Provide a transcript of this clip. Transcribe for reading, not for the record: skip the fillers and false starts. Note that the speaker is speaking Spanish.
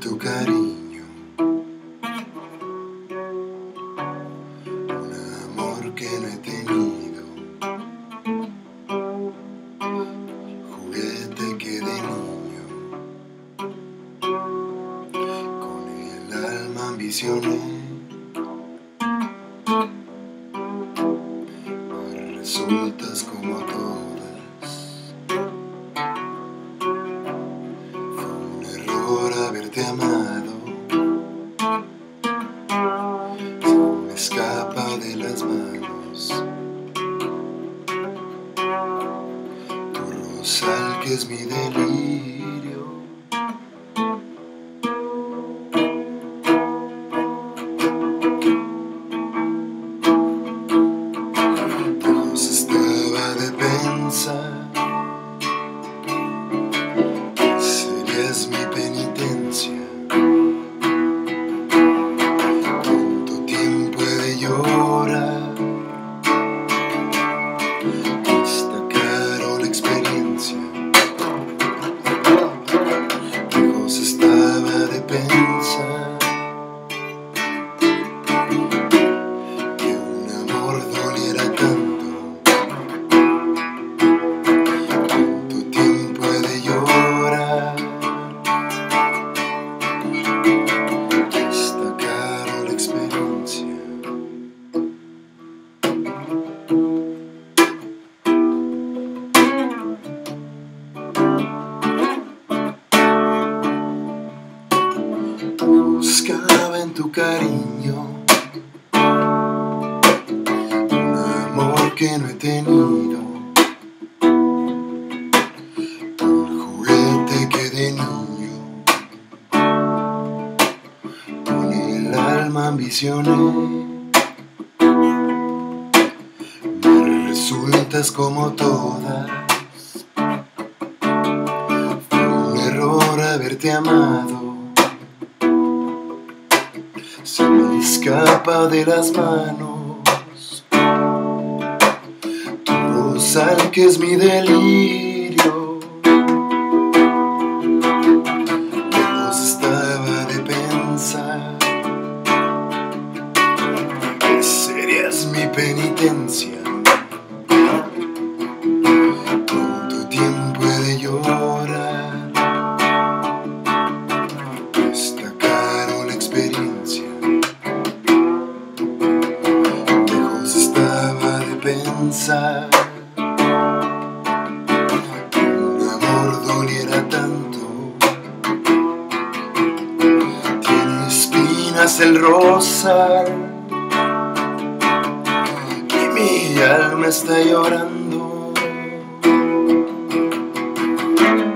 tu cariño, un amor que no he tenido, juguete que de niño con el alma ambicioné, mas resultas como todas. Fue un error haberte amado, se me escapa de las manos tu rosal que es mi delirio. Lejos estaba de pensar que serías mi penitencia. Tanto tiempo he de llorar, esta carola experiencia. Lejos estaba de pensar que un amor doliera tanto. Tanto tiempo he de llorar, esta carola experiencia. Buscaba en tu cariño un amor que no he tenido, un juguete que de niño con el alma ambicioné, me resultas como todas. Fue un error haberte amado, se me escapa de las manos tu rosal que es mi delirio. Lejos estaba de pensar que serías mi penitencia. Tanto tiempo he de llorar, esta carola experiencia. Lejos estaba de pensar que un amor doliera tanto. Tiene espinas el rosal y mi alma está llorando.